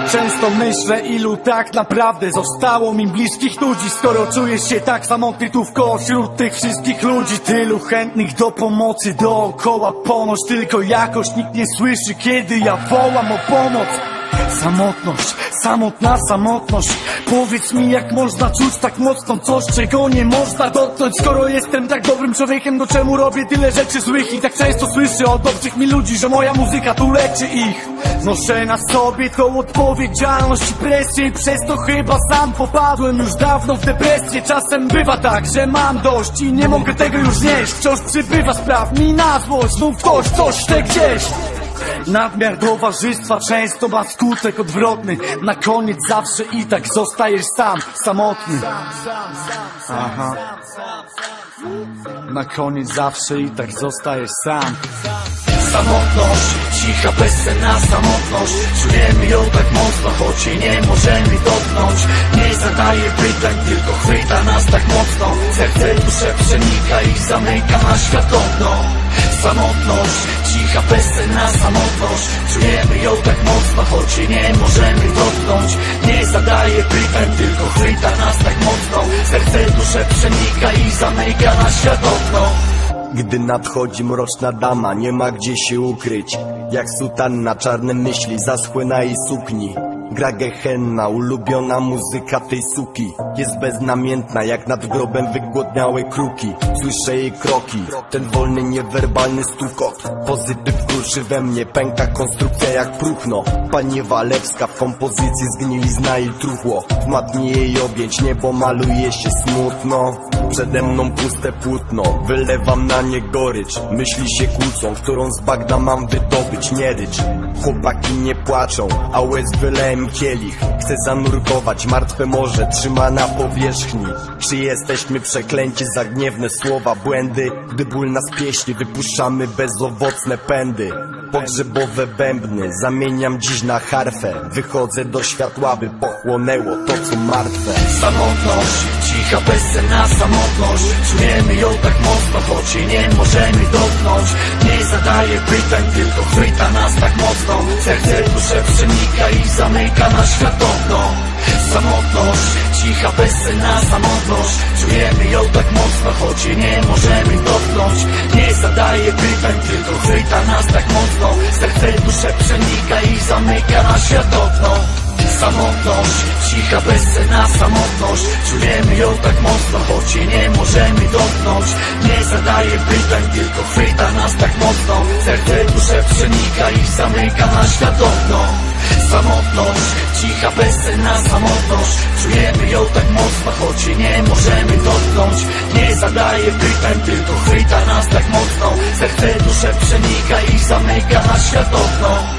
Często myślę, ilu tak naprawdę zostało mi bliskich ludzi, skoro czujesz się tak samotny tu wkoło wśród tych wszystkich ludzi. Tylu chętnych do pomocy dookoła, ponoć tylko jakoś nikt nie słyszy, kiedy ja wołam o pomoc. Samotność, samotna samotność. Powiedz mi, jak można czuć tak mocno coś, czego nie można dotknąć. Skoro jestem tak dobrym człowiekiem, to czemu robię tyle rzeczy złych? I tak często słyszę od obcych mi ludzi, że moja muzyka tu leczy ich. Noszę na sobie tą odpowiedzialność i presję, i przez to chyba sam popadłem już dawno w depresję. Czasem bywa tak, że mam dość i nie mogę tego już znieść. Wciąż przybywa spraw mi na złość, znów ktoś coś chce gdzieś. Nadmiar towarzystwa często ma skutek odwrotny. Na koniec zawsze i tak zostajesz sam, samotny. Aha. Na koniec zawsze i tak zostajesz sam. Samotność, cicha, bezsenna samotność. Czujemy ją tak mocno, choć jej nie możemy dotknąć. Nie zadaje pytań, tylko chwyta nas tak mocno. Serce duszę przenika i zamyka na świat okno. Samotność, cicha, bezsenna samotność. Czujemy ją tak mocno, choć jej nie możemy dotknąć. Nie zadaje pytań, tylko chwyta nas tak mocno. Serce duszę przenika i zamyka na świat okno. Gdy nadchodzi mroczna dama, nie ma gdzie się ukryć. Jak sutanna, czarne myśli zaschły na jej sukni. Gra gehenna, ulubiona muzyka tej suki. Jest beznamiętna, jak nad grobem wygłodniałe kruki. Słyszę jej kroki, ten wolny, niewerbalny stukot. Pozytyw kruszy we mnie, pęka konstrukcja jak próchno. Pani Walewska w kompozycji zgnilizna i truchło. W matni jej objęć niebo maluje się smutno. Przede mną puste płótno, wylewam na nie gorycz. Myśli się kłócą, którą z bagna mam wydobyć, nie rycz. Chłopaki nie płaczą, a łez wylałem kielich. Chcę zanurkować martwe morze, trzyma na powierzchni. Czy jesteśmy przeklęci za gniewne słowa, błędy? Gdy ból nas pieśni, wypuszczamy bezowocne pędy. Pogrzebowe bębny zamieniam dziś na harfę. Wychodzę do światła, by pochłonęło to, co martwe. Samotność, cicha, bezsenna samotność. Czujemy ją tak mocno, choć jej nie możemy dotknąć. Nie zadaje pytań, tylko chwyta nas tak mocno. Serce duszę przenika i zamyka na świat okno. Samotność, cicha, bezsenna samotność. Czujemy ją tak mocno, choć jej nie możemy dotknąć. Nie zadaje pytań, tylko chwyta nas tak mocno. Serce duszę przenika i zamyka na świat okno. Samotność, cicha, bezsenna samotność. Czujemy ją tak mocno, choć jej nie możemy dotknąć. Nie zadaje pytań, tylko chwyta nas tak mocno. Serce duszę przenika i zamyka na świat okno. Samotność, cicha, bezsenna samotność. Czujemy ją tak mocno, choć jej nie możemy dotknąć. Nie zadaje pytań, tylko chwyta nas tak mocno. Serce duszę przenika i zamyka na świat okno.